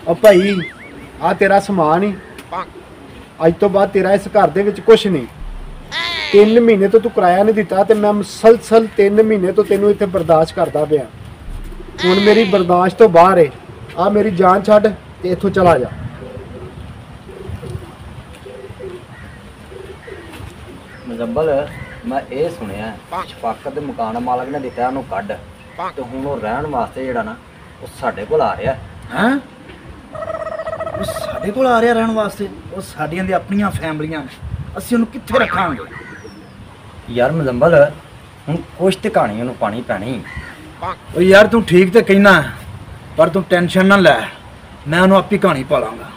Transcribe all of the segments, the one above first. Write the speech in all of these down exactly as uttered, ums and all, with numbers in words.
ओ भाई आ तेरा समान ही अज तो बाद तेरा इस घर दे विच कुछ नहीं। तीन महीने तो तू किराया नहीं दिता ते मैं मुसलसल तीन महीने तो तेनों इत्थे बर्दाश्त करता पिया। हुण मेरी बर्दाश्त तो बाहर है। आ मेरी जान छड्ड ते इत्थों चला जा। मुजम्बल मैं ये सुनिया शफाकत दे मकान मालक ने दिता उन्होंने कढ़ ते हुण वो रहन वास्ते जिहड़ा ना वो साडे कोल आ रहा है। वो साडे कोल आ रहा रहन वास्ते? वो साडियां दी अपनियां फैमिलियां ने, असीं उन्हें कित्थे रखांगे? यार मुजम्बल हुण कुछ ते कहानी उन्होंने पानी पैनी। ओ यार तू ठीक ते कहना पर तू टेंशन ना लै, मैं उन्हें आपी कहानी पा लांगा।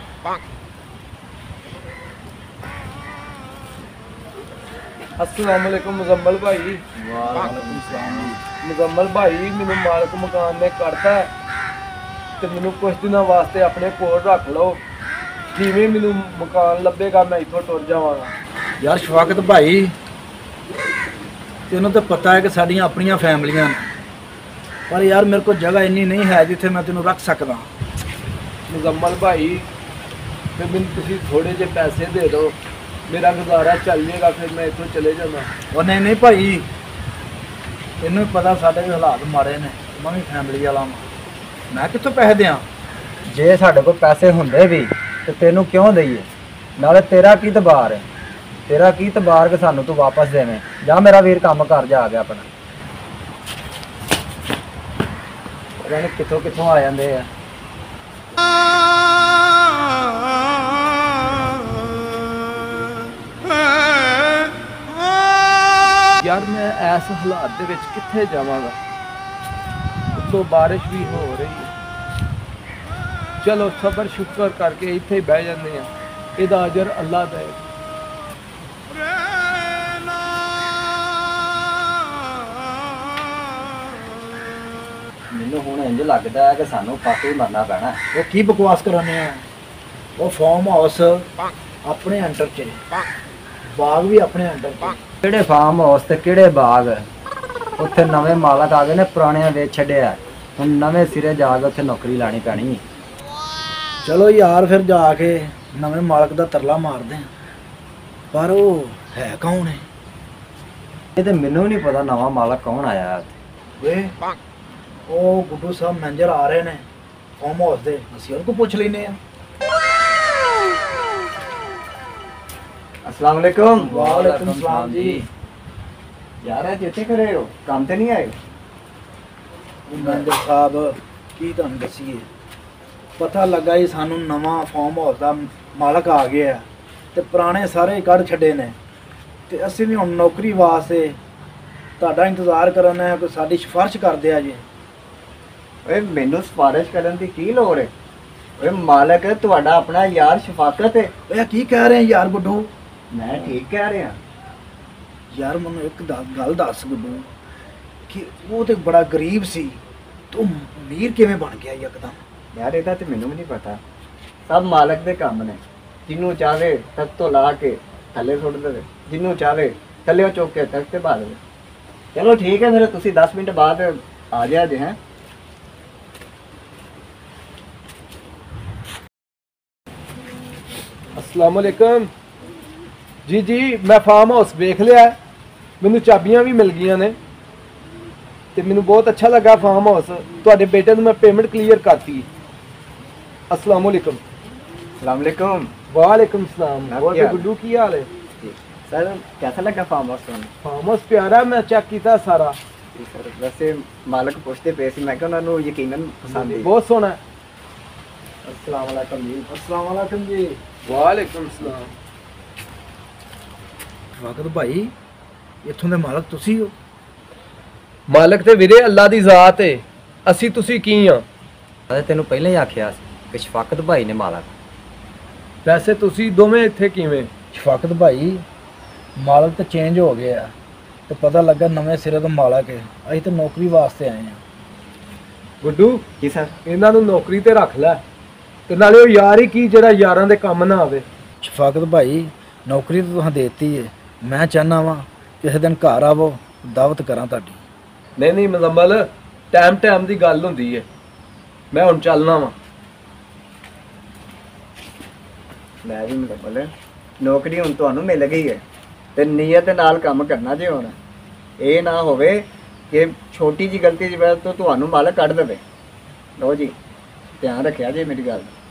अस्सलाम वालेकुम मुजम्मल भाई। वालेकुम सलाम। मुजम्मल भाई मैनू मालक मकान ने करता है तो मैनू कुछ दिनों वास्ते अपने कोल रख लो। जिवें मैनू मकान लभेगा मैं इत्थों टुर जावांगा। यार शफाकत भाई तेनों तो पता है कि साडियां अपनियां फैमिलियां ने, पर यार मेरे को जगह इन्नी नहीं है जिथे मैं तेनों रख सकदा। मुजम्मल भाई फिर मैनू तुसीं थोड़े जे पैसे दे दो, मेरा गुजारा चल जाएगा, फिर मैं इत्थों चले जाना। और नहीं नहीं भाई तेनों पता साडे भी हालात माड़े ने, मैं भी फैमिली वाला वां, मैं कित्थों पैसे दें? जे साडे कोल पैसे हुंदे भी ते तैनूं क्यों दईए? नाले तेरा की तबार है, तेरा की तबार के सानू तू वापस देवें? जा मेरा वीर काम कर जा गया अपना। पता नहीं कित्थों कित्थों आ जांदे आ। यार मैं ऐस हालात दे विच कित्थे जावांगा, तो बारिश भी हो रही है। चलो सबर शुक्र करके इत्थे ही बह जांदे आ, इहदा अजर अल्लाह दे। मैनूं हुण इंज लगदा है कि सानू फाके ही मरना पैना। वो की बकवास कराने हैं? वो फार्म हाउस अपने अंडर च, बाग भी अपने अंडर च। किहड़े फार्म हाउस ते किहड़े बाग? उत्थे नवे मालक आ गए ने, पुराने वेच छड्डिया। हुण नवे सिरे जाके उत्थे नौकरी लानी पैनी। चलो यार फिर जाके नवे मालक दा तरला मारदे हैं, पर वो है कौन है? ये ते मैनूं नहीं पता नवा मालक कौन आया है। वे ओ गुड्डू साहब मैनेजर आ रहे ने फार्म हाउस दे, असीं उनको पुछ लेने हैं। अस्सलाम वालेकुम। वालेकुम सलाम जी। यार आज इत्थे खड़े हो, काम ते नहीं आए? मैनेजर साहब की तुहानूं दसीए, पता लगा ही सानू नवा फार्म हाउस का मालक आ गया ते पुराने सारे कढ़ छड्डे ने, ते असीं भी हुण नौकरी वास्ते तुहाडा इंतजार करना है, कोई साडी सिफारिश कर दिया जी। ओए मैनूं सिफारिश करन दी की लोड़ है? ओए मालक तुहाडा अपना यार शफाकत है। ओए की कह रहे हैं यार गुड्डू? मैं ठीक कह रहा। यार मैनूं एक गल दस गुड्डू कि वो तो बड़ा गरीब सी, तू अमीर किवें बन गया यकदम? यार ਇਹਦਾ ਤੇ ਮੈਨੂੰ ਵੀ ਨਹੀਂ ਪਤਾ, ਸਭ ਮਾਲਕ ਦੇ ਕੰਮ ਨੇ। ਜਿਹਨੂੰ ਚਾਹੇ ਤੱਕ ਤੋਂ ਲਾ ਕੇ ਥੱਲੇ ਸੁੱਟ ਦੇਵੇ, ਜਿਹਨੂੰ ਚਾਹੇ ਥੱਲੇ ਚੁੱਕ ਕੇ ਤੱਕ ਤੇ ਪਾ ਦੇਵੇ। ਚਲੋ ਠੀਕ ਹੈ, ਮੇਰੇ ਤੁਸੀਂ दस ਮਿੰਟ ਬਾਅਦ ਆ ਜਾਇਆ ਜੇ। हैं अस्सलाम वालेकुम जी। जी मैं फार्म हाउस वेख लिया, मैनू चाबियां भी मिल गई ने ते मैनू बहुत अच्छा लगा फार्म हाउस। तुहाडे बेटे नूं मैं पेमेंट क्लीयर करती। अस्सलाम वालेकुम। अस्सलाम वालेकुम। वालेकुम सलाम। और क्या? गुड्डू की हाल है? सर कैसा लगा फार्म हाउस? फार्म हाउस प्यारा, मैं चेक किया सारा। सर वैसे मालक पूछते पे सी, मैं क्या उन्होंने यकीनन पसंद है। बहुत सोहना। अस्सलाम वालेकुम जी। अस्सलाम वालेकुम जी। वालेकुम सलाम। वाकत भाई इत्थों दे मालक तुसी हो? मालक ते वीरे अल्लाह दी जात है, असी तुसी की हां? अरे तेनों पहले ही आखिया कि शफाकत भाई ने मालक। वैसे तुसी दोवें इत्थे किवें? शफाकत भाई मालक तो चेंज हो गया, तो पता लगा नवे सिरे तो मालक है, असीं तो नौकरी वास्ते आए हैं। गुड्डू जी सर। इन्हां नूं नौकरी ते रख लै, ते नाले ओ यार ही की जेड़ा यारां दे काम ना आवे। शफाकत भाई नौकरी तो तुहां देती है, मैं चाहना वा किसी दिन घर आवो दावत करा तुहाडी। नहीं नहीं मुजम्मल, टाइम टाइम की गल हुंदी है, मैं हुण चलना वा। ਲੈ ਜੀ ਮੁਕੱਬਲ, ਨੌਕਰੀ ਹੁਣ ਤੁਹਾਨੂੰ ਮਿਲ ਗਈ ਹੈ ਤੇ ਨੀਅਤ ਦੇ ਨਾਲ ਕੰਮ ਕਰਨਾ ਜੇ ਹੁਣ। ਇਹ ਨਾ ਹੋਵੇ ਕਿ ਛੋਟੀ ਜੀ ਗਲਤੀ ਦੀ ਵਜ੍ਹਾ ਤੋਂ ਤੁਹਾਨੂੰ ਮਾਲਕ ਕੱਢ ਦੇਵੇ। ਲਓ ਜੀ, ਧਿਆਨ ਰੱਖਿਆ ਜੇ ਮੇਰੀ ਗੱਲ ਦਾ।